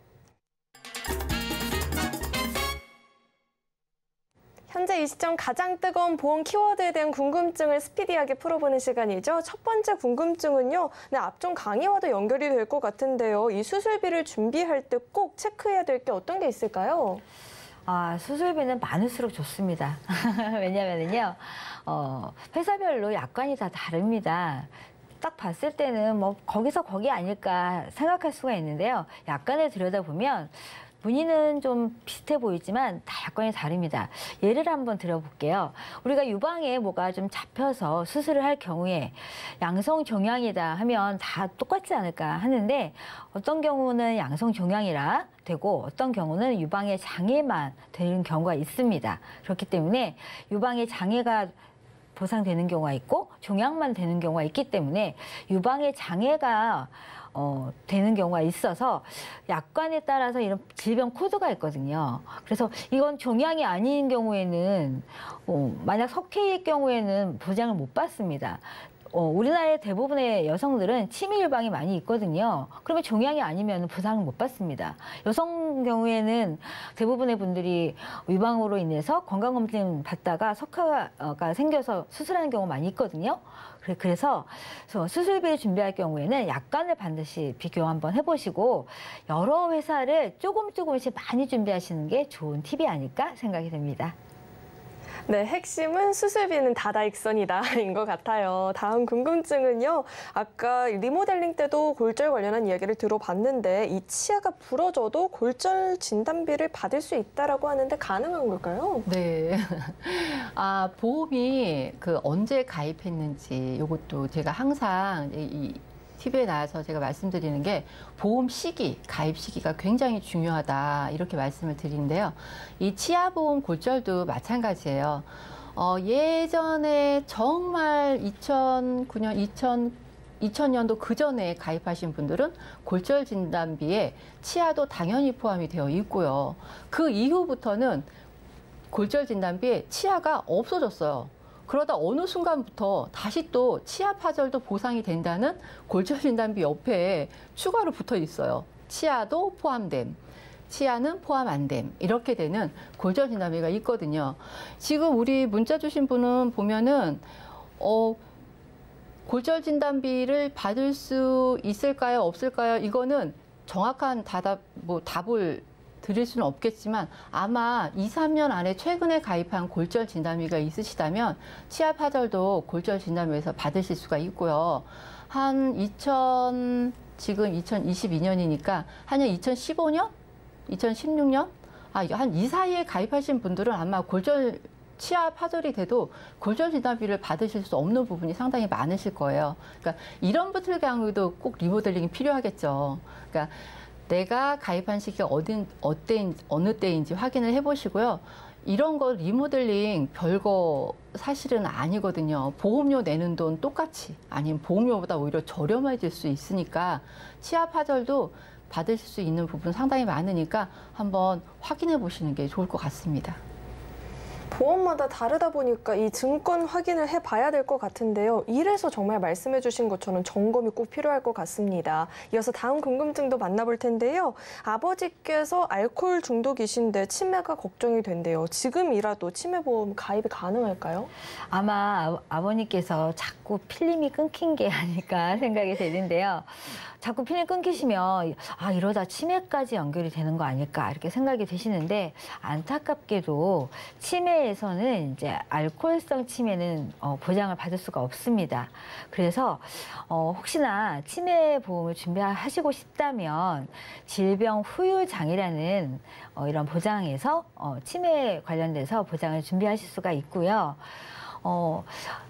현재 이 시점 가장 뜨거운 보험 키워드에 대한 궁금증을 스피디하게 풀어보는 시간이죠. 첫 번째 궁금증은요. 네, 앞전 강의와도 연결이 될 것 같은데요. 이 수술비를 준비할 때 꼭 체크해야 될 게 어떤 게 있을까요? 아, 수술비는 많을수록 좋습니다. 왜냐면은요, 어, 회사별로 약관이 다 다릅니다. 딱 봤을 때는 뭐 거기서 거기 아닐까 생각할 수가 있는데요. 약관을 들여다보면 문의는 좀 비슷해 보이지만 다 약관이 다릅니다. 예를 한번 들어볼게요. 우리가 유방에 뭐가 좀 잡혀서 수술을 할 경우에 양성 종양이다 하면 다 똑같지 않을까 하는데 어떤 경우는 양성 종양이라 되고 어떤 경우는 유방의 장애만 되는 경우가 있습니다. 그렇기 때문에 유방의 장애가 보상되는 경우가 있고 종양만 되는 경우가 있기 때문에 유방의 장애가 어, 되는 경우가 있어서 약관에 따라서 이런 질병 코드가 있거든요. 그래서 이건 종양이 아닌 경우에는 어, 만약 석회일 경우에는 보장을 못 받습니다. 어, 우리나라의 대부분의 여성들은 치매 유방이 많이 있거든요. 그러면 종양이 아니면 보상을 못 받습니다. 여성 경우에는 대부분의 분들이 유방으로 인해서 건강검진 받다가 석화가 생겨서 수술하는 경우가 많이 있거든요. 그래서 수술비를 준비할 경우에는 약관을 반드시 비교 한번 해보시고 여러 회사를 조금 조금씩 많이 준비하시는 게 좋은 팁이 아닐까 생각이 됩니다. 네, 핵심은 수술비는 다다익선이다인 것 같아요. 다음 궁금증은요. 아까 리모델링 때도 골절 관련한 이야기를 들어봤는데 이 치아가 부러져도 골절 진단비를 받을 수 있다라고 하는데 가능한 걸까요? 네. 아, 보험이 그 언제 가입했는지 이것도 제가 항상 이 티비에 나와서 제가 말씀드리는 게 보험 시기, 가입 시기가 굉장히 중요하다 이렇게 말씀을 드리는데요. 이 치아보험 골절도 마찬가지예요. 어, 예전에 정말 이천구 년, 이천 년도 그 전에 가입하신 분들은 골절 진단비에 치아도 당연히 포함이 되어 있고요. 그 이후부터는 골절 진단비에 치아가 없어졌어요. 그러다 어느 순간부터 다시 또 치아 파절도 보상이 된다는 골절 진단비 옆에 추가로 붙어 있어요. 치아도 포함됨. 치아는 포함 안 됨. 이렇게 되는 골절 진단비가 있거든요. 지금 우리 문자 주신 분은 보면은 어, 골절 진단비를 받을 수 있을까요? 없을까요? 이거는 정확한 답, 뭐 답을 드릴 수는 없겠지만 아마 이, 삼 년 안에 최근에 가입한 골절 진단비가 있으시다면 치아 파절도 골절 진단비에서 받으실 수가 있고요. 한 이천 지금 이천이십이 년이니까 한 이천십오 년? 이천십육 년? 아, 한 이 사이에 가입하신 분들은 아마 골절 치아 파절이 돼도 골절 진단비를 받으실 수 없는 부분이 상당히 많으실 거예요. 그러니까 이런 분들 경우도 꼭 리모델링이 필요하겠죠. 그러니까 내가 가입한 시기가 어딘, 어때인, 어느 때인지 확인을 해보시고요. 이런 거 리모델링 별거 사실은 아니거든요. 보험료 내는 돈 똑같이 아니면 보험료보다 오히려 저렴해질 수 있으니까 치아 파절도 받으실 수 있는 부분 상당히 많으니까 한번 확인해 보시는 게 좋을 것 같습니다. 보험마다 다르다 보니까 이 증권 확인을 해봐야 될 것 같은데요. 이래서 정말 말씀해 주신 것처럼 점검이 꼭 필요할 것 같습니다. 이어서 다음 궁금증도 만나볼 텐데요. 아버지께서 알코올 중독이신데 치매가 걱정이 된대요. 지금이라도 치매보험 가입이 가능할까요? 아마 아버님께서 자꾸 필름이 끊긴 게 아닐까 생각이 되는데요. 자꾸 필름 끊기시면 아 이러다 치매까지 연결이 되는 거 아닐까 이렇게 생각이 되시는데 안타깝게도 치매에서는 이제 알코올성 치매는 어, 보장을 받을 수가 없습니다. 그래서 어, 혹시나 치매 보험을 준비하시고 싶다면 질병 후유장이라는 어, 이런 보장에서 어, 치매 관련돼서 보장을 준비하실 수가 있고요. 어,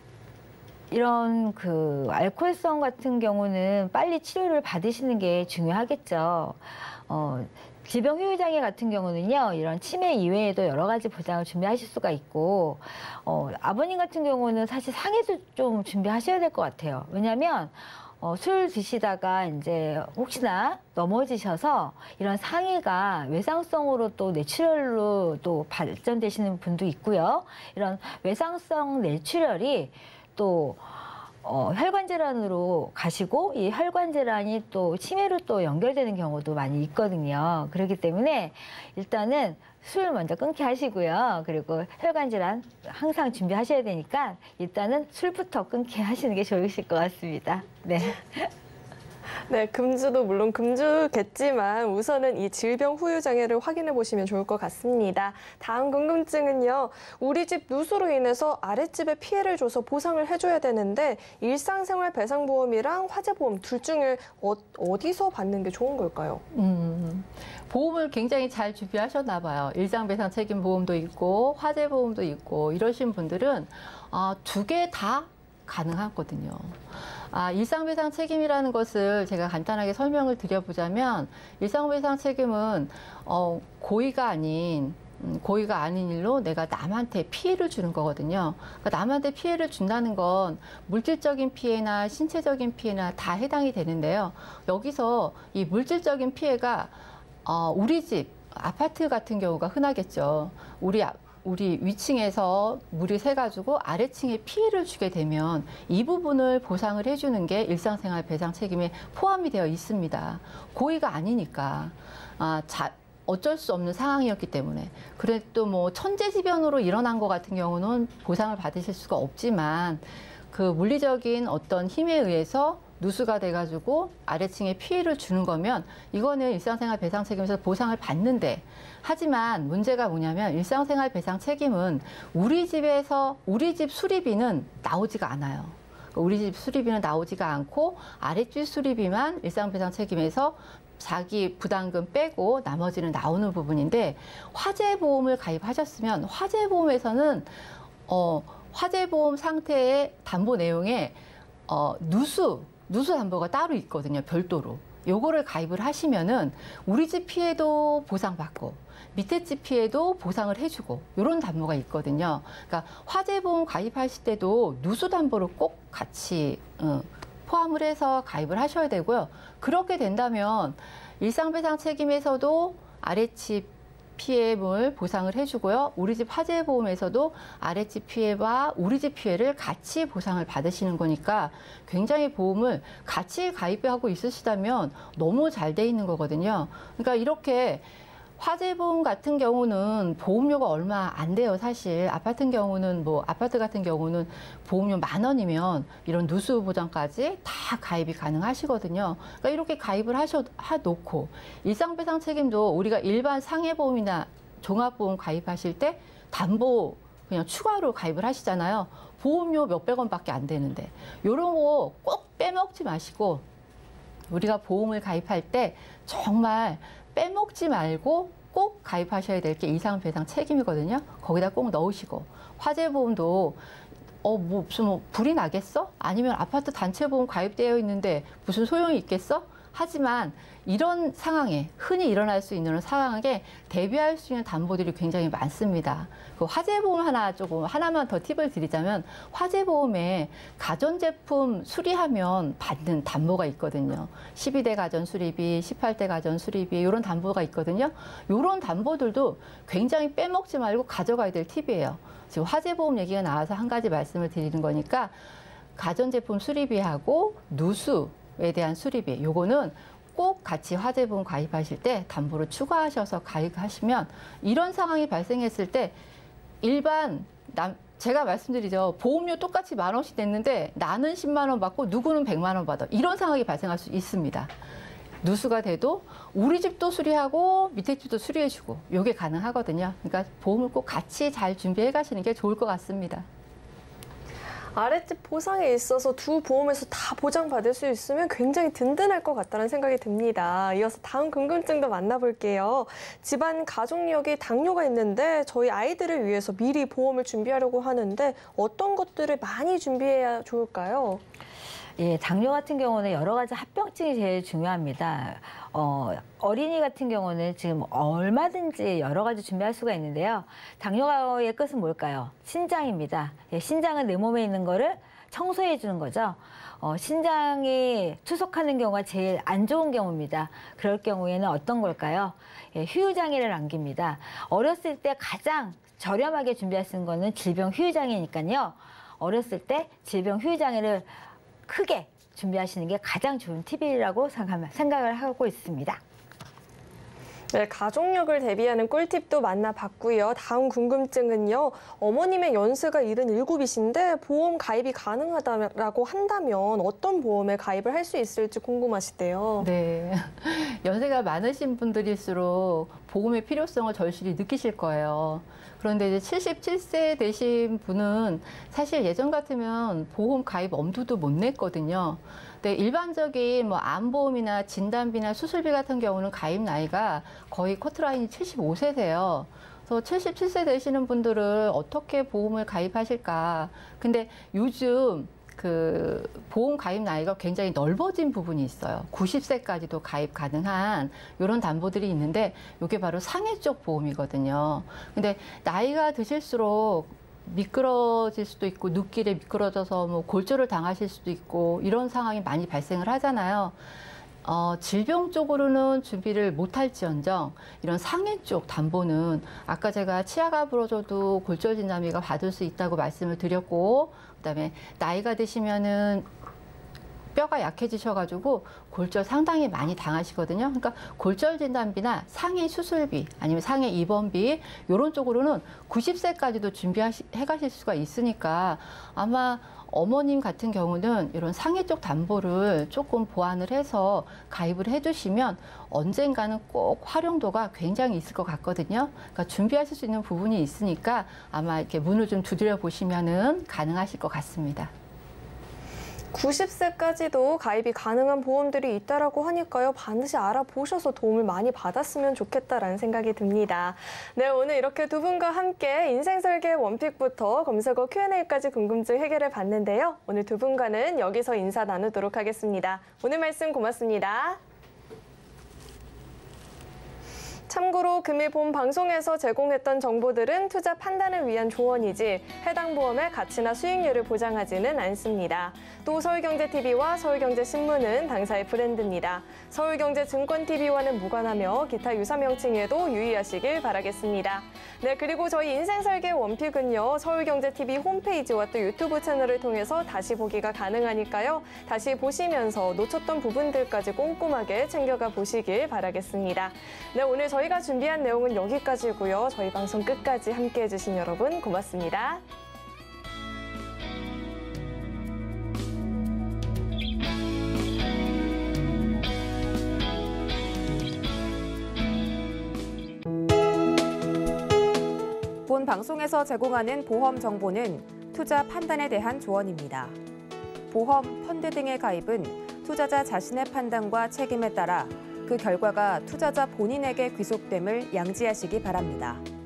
이런 그 알코올성 같은 경우는 빨리 치료를 받으시는 게 중요하겠죠. 어, 질병 후유장애 같은 경우는요, 이런 치매 이외에도 여러 가지 보장을 준비하실 수가 있고, 어, 아버님 같은 경우는 사실 상해도 좀 준비하셔야 될 것 같아요. 왜냐하면 어, 술 드시다가 이제 혹시나 넘어지셔서 이런 상해가 외상성으로 또 뇌출혈로 또 발전되시는 분도 있고요. 이런 외상성 뇌출혈이 또 어, 혈관 질환으로 가시고 이 혈관 질환이 또 치매로 또 연결되는 경우도 많이 있거든요. 그렇기 때문에 일단은 술 먼저 끊게 하시고요. 그리고 혈관 질환 항상 준비하셔야 되니까 일단은 술부터 끊게 하시는 게 좋으실 것 같습니다. 네. 네, 금주도 물론 금주겠지만 우선은 이 질병 후유 장애를 확인해 보시면 좋을 것 같습니다. 다음 궁금증은요. 우리 집 누수로 인해서 아랫집에 피해를 줘서 보상을 해줘야 되는데 일상생활 배상보험이랑 화재보험 둘 중에 어, 어디서 받는 게 좋은 걸까요? 음, 보험을 굉장히 잘 준비하셨나 봐요. 일상배상 책임보험도 있고 화재보험도 있고 이러신 분들은 아, 두 개 다 가능하거든요. 아, 일상배상 책임이라는 것을 제가 간단하게 설명을 드려보자면 일상배상 책임은 어, 고의가 아닌 음, 고의가 아닌 일로 내가 남한테 피해를 주는 거거든요. 그러니까 남한테 피해를 준다는 건 물질적인 피해나 신체적인 피해나 다 해당이 되는데요. 여기서 이 물질적인 피해가 어, 우리 집 아파트 같은 경우가 흔하겠죠. 우리 우리 위층에서 물이 새가지고 아래층에 피해를 주게 되면 이 부분을 보상을 해주는 게 일상생활 배상 책임에 포함이 되어 있습니다. 고의가 아니니까. 아, 자, 어쩔 수 없는 상황이었기 때문에. 그래도 뭐 천재지변으로 일어난 것 같은 경우는 보상을 받으실 수가 없지만 그 물리적인 어떤 힘에 의해서 누수가 돼가지고 아래층에 피해를 주는 거면 이거는 일상생활 배상 책임에서 보상을 받는데 하지만 문제가 뭐냐면 일상생활 배상 책임은 우리 집에서 우리 집 수리비는 나오지가 않아요. 우리 집 수리비는 나오지가 않고 아랫집 수리비만 일상배상 책임에서 자기 부담금 빼고 나머지는 나오는 부분인데 화재보험을 가입하셨으면 화재보험에서는 어, 화재보험 상태의 담보 내용에 어, 누수 누수 담보가 따로 있거든요. 별도로. 요거를 가입을 하시면은 우리 집 피해도 보상받고 밑에 집 피해도 보상을 해주고 이런 담보가 있거든요. 그러니까 화재보험 가입하실 때도 누수 담보를 꼭 같이 어, 포함을 해서 가입을 하셔야 되고요. 그렇게 된다면 일상배상 책임에서도 아랫집 피해물 보상을 해주고요. 우리 집 화재보험에서도 아랫집 피해와 우리 집 피해를 같이 보상을 받으시는 거니까 굉장히 보험을 같이 가입하고 있으시다면 너무 잘 돼 있는 거거든요. 그러니까 이렇게 화재보험 같은 경우는 보험료가 얼마 안 돼요, 사실. 아파트 경우는 뭐 아파트 같은 경우는 보험료 만 원이면 이런 누수 보장까지 다 가입이 가능하시거든요. 그러니까 이렇게 가입을 하셔 하 놓고 일상배상 책임도 우리가 일반 상해보험이나 종합보험 가입하실 때 담보 그냥 추가로 가입을 하시잖아요. 보험료 몇백 원밖에 안 되는데 이런 거 꼭 빼먹지 마시고 우리가 보험을 가입할 때 정말 빼먹지 말고 꼭 가입하셔야 될 게 이상배상 책임이거든요. 거기다 꼭 넣으시고 화재보험도 어, 뭐 무슨 뭐 불이 나겠어? 아니면 아파트 단체보험 가입되어 있는데 무슨 소용이 있겠어? 하지만 이런 상황에 흔히 일어날 수 있는 상황에 대비할 수 있는 담보들이 굉장히 많습니다. 그 화재보험 하나 조금 하나만 더 팁을 드리자면 화재보험에 가전제품 수리하면 받는 담보가 있거든요. 십이 대 가전 수리비, 십팔 대 가전 수리비 이런 담보가 있거든요. 이런 담보들도 굉장히 빼먹지 말고 가져가야 될 팁이에요. 지금 화재보험 얘기가 나와서 한 가지 말씀을 드리는 거니까 가전제품 수리비하고 누수에 대한 수리비 요거는 꼭 같이 화재보험 가입하실 때 담보를 추가하셔서 가입하시면 이런 상황이 발생했을 때 일반 남 제가 말씀드리죠. 보험료 똑같이 만 원씩 냈는데 나는 십만 원 받고 누구는 백만 원 받아. 이런 상황이 발생할 수 있습니다. 누수가 돼도 우리 집도 수리하고 밑에 집도 수리해주고 이게 가능하거든요. 그러니까 보험을 꼭 같이 잘 준비해 가시는 게 좋을 것 같습니다. 아랫집 보상에 있어서 두 보험에서 다 보장받을 수 있으면 굉장히 든든할 것 같다는 생각이 듭니다. 이어서 다음 궁금증도 만나볼게요. 집안 가족력에 당뇨가 있는데 저희 아이들을 위해서 미리 보험을 준비하려고 하는데 어떤 것들을 많이 준비해야 좋을까요? 예, 당뇨 같은 경우는 여러 가지 합병증이 제일 중요합니다. 어, 어린이 같은 경우는 지금 얼마든지 여러 가지 준비할 수가 있는데요. 당뇨의 끝은 뭘까요? 신장입니다. 예, 신장은 내 몸에 있는 거를 청소해 주는 거죠. 어, 신장이 투석하는 경우가 제일 안 좋은 경우입니다. 그럴 경우에는 어떤 걸까요? 예, 휴유장애를 남깁니다. 어렸을 때 가장 저렴하게 준비할 수 있는 거는 질병 휴유장애니까요. 어렸을 때 질병 휴유장애를 크게 준비하시는 게 가장 좋은 팁이라고 생각을 하고 있습니다. 네, 가족력을 대비하는 꿀팁도 만나봤고요. 다음 궁금증은요. 어머님의 연세가 일흔일곱이신데 보험 가입이 가능하다고 한다면 어떤 보험에 가입을 할 수 있을지 궁금하시대요. 네, 연세가 많으신 분들일수록 보험의 필요성을 절실히 느끼실 거예요. 그런데 이제 칠십칠 세 되신 분은 사실 예전 같으면 보험 가입 엄두도 못 냈거든요. 근데 일반적인 뭐 암보험이나 진단비나 수술비 같은 경우는 가입 나이가 거의 커트라인이 칠십오 세세요. 그래서 칠십칠 세 되시는 분들은 어떻게 보험을 가입하실까? 근데 요즘 그 보험 가입 나이가 굉장히 넓어진 부분이 있어요. 구십 세까지도 가입 가능한 이런 담보들이 있는데 이게 바로 상해 쪽 보험이거든요. 근데 나이가 드실수록 미끄러질 수도 있고 눕길에 미끄러져서 뭐 골절을 당하실 수도 있고 이런 상황이 많이 발생을 하잖아요. 어, 질병 쪽으로는 준비를 못할지언정 이런 상해 쪽 담보는 아까 제가 치아가 부러져도 골절 진단비가 받을 수 있다고 말씀을 드렸고 그다음에 나이가 드시면은 뼈가 약해지셔가지고 골절 상당히 많이 당하시거든요. 그러니까 골절 진단비나 상해 수술비 아니면 상해 입원비 이런 쪽으로는 구십 세까지도 준비해 가실 수가 있으니까 아마 어머님 같은 경우는 이런 상해 쪽 담보를 조금 보완을 해서 가입을 해두시면 언젠가는 꼭 활용도가 굉장히 있을 것 같거든요. 그러니까 준비하실 수 있는 부분이 있으니까 아마 이렇게 문을 좀 두드려 보시면은 가능하실 것 같습니다. 구십 세까지도 가입이 가능한 보험들이 있다라고 하니까요. 반드시 알아보셔서 도움을 많이 받았으면 좋겠다라는 생각이 듭니다. 네, 오늘 이렇게 두 분과 함께 인생설계 원픽부터 검색어 큐 앤 에이까지 궁금증 해결해 봤는데요. 오늘 두 분과는 여기서 인사 나누도록 하겠습니다. 오늘 말씀 고맙습니다. 참고로 금일 본 방송에서 제공했던 정보들은 투자 판단을 위한 조언이지 해당 보험의 가치나 수익률을 보장하지는 않습니다. 또 또 서울경제티비와 서울경제신문은 당사의 브랜드입니다. 서울경제증권티비와는 무관하며 기타 유사 명칭에도 유의하시길 바라겠습니다. 네, 그리고 저희 인생설계 원픽은요, 서울경제티비 홈페이지와 또 유튜브 채널을 통해서 다시 보기가 가능하니까요. 다시 보시면서 놓쳤던 부분들까지 꼼꼼하게 챙겨가 보시길 바라겠습니다. 네, 오늘 저희가 준비한 내용은 여기까지고요. 저희 방송 끝까지 함께해 주신 여러분 고맙습니다. 본 방송에서 제공하는 보험 정보는 투자 판단에 대한 조언입니다. 보험, 펀드 등의 가입은 투자자 자신의 판단과 책임에 따라 그 결과가 투자자 본인에게 귀속됨을 양지하시기 바랍니다.